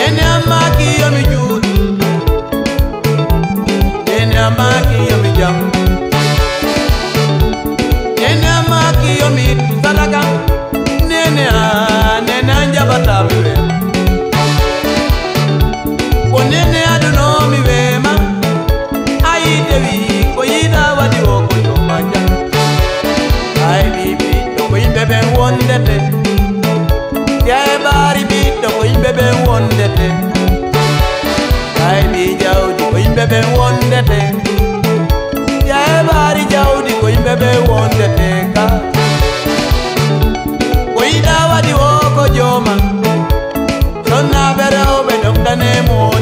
Nene amaki yo mi judi, nene amaki yo mi jam, nene amaki yo mi tusalaga, nene anja bata mi we. O nene aduno mi we ma, ayi dewi ko yida wadi o ko yo manja. Ay bibi to ko imbe ben wondete, ya bari bi to ko imbe ben wondete. Ay bi jawdi ko imbe ben wondete, ya bari jawdi ko imbe ben wondete ka. Ko yida wadi o ko joma, sonna bere o be dokane mo.